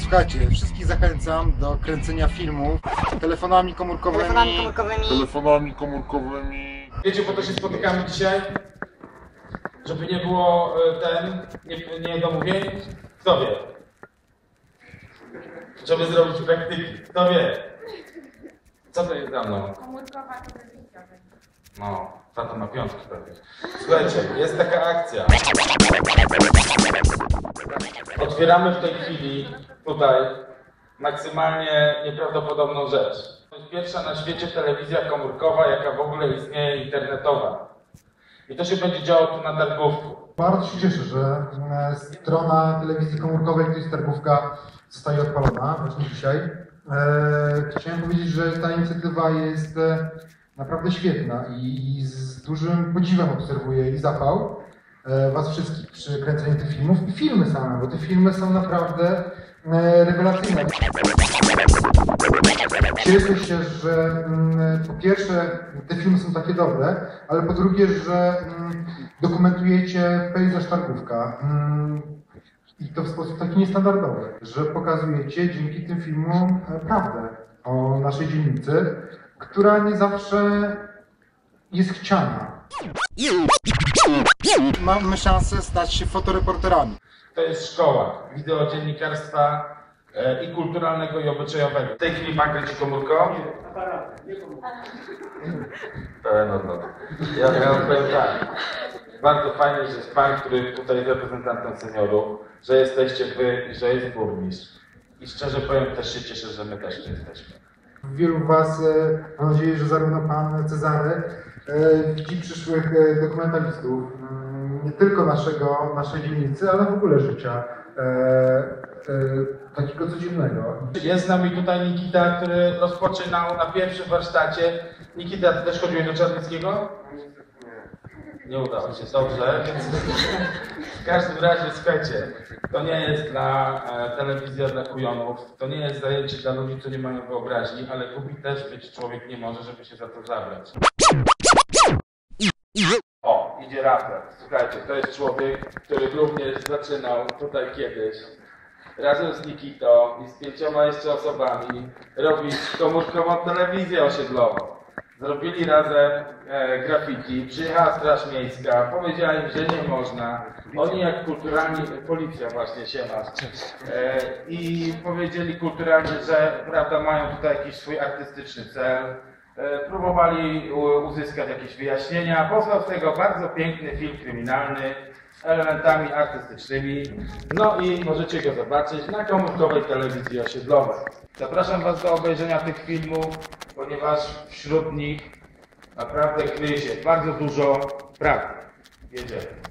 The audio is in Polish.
Słuchajcie, wszystkich zachęcam do kręcenia filmów telefonami komórkowymi. Wiecie, po to się spotykamy dzisiaj? Żeby nie było niedomówień? Kto wie? Żeby zrobić praktyki. Kto wie? Co to jest za mną? Komórkowa telewizja. No, tata ma piątki pewnie. Słuchajcie, jest taka akcja. Otwieramy w tej chwili tutaj maksymalnie nieprawdopodobną rzecz. To jest pierwsza na świecie telewizja komórkowa, jaka w ogóle istnieje, internetowa. I to się będzie działo tu na Targówku. Bardzo się cieszę, że strona telewizji komórkowej, to jest Targówka, zostaje odpalona właśnie dzisiaj. Chciałem powiedzieć, że ta inicjatywa jest naprawdę świetna i z dużym podziwem obserwuję i zapał was wszystkich przy kręceniu tych filmów i filmy same, bo te filmy są naprawdę rewelacyjne. Cieszę się, że po pierwsze te filmy są takie dobre, ale po drugie, że dokumentujecie pejzaż Targówka. I to w sposób taki niestandardowy, że pokazujecie dzięki tym filmom prawdę o naszej dzielnicy, która nie zawsze jest chciana. Mamy szansę stać się fotoreporterami. To jest szkoła wideodziennikarstwa i kulturalnego, i obyczajowego. W tej chwili pan kręci komórką? Pełen odlot. Ja wam powiem tak. Bardzo fajnie, że jest pan, który tutaj jest reprezentantem seniorów, że jesteście wy i że jest burmistrz. I szczerze powiem, też się cieszę, że my też tu jesteśmy. Wielu was, mam nadzieję, że zarówno pan Cezary widzi przyszłych dokumentalistów, nie tylko naszej dzielnicy, ale w ogóle życia takiego codziennego. Jest z nami tutaj Nikita, który rozpoczynał na pierwszym warsztacie. Nikita, ty też chodziłeś do Czarnyckiego? Nie udało się, dobrze, więc w każdym razie, słuchajcie, to nie jest telewizja dla kujonów, to nie jest zajęcie dla ludzi, co nie mają wyobraźni, ale głupi też być człowiek nie może, żeby się za to zabrać. O, idzie raper. Słuchajcie, to jest człowiek, który również zaczynał tutaj kiedyś, razem z Nikitą i z 5 jeszcze osobami, robić komórkową telewizję osiedlową. Zrobili razem graffiti, przyjechała Straż Miejska, powiedziała im, że nie można. Oni jak kulturalni, policja właśnie się ma. I powiedzieli kulturalnie, że prawda, mają tutaj jakiś swój artystyczny cel. Próbowali uzyskać jakieś wyjaśnienia. Powstał z tego bardzo piękny film kryminalny z elementami artystycznymi. No i możecie go zobaczyć na komórkowej telewizji osiedlowej. Zapraszam was do obejrzenia tych filmów, ponieważ wśród nich naprawdę kryje się bardzo dużo prawdy. Jedziemy.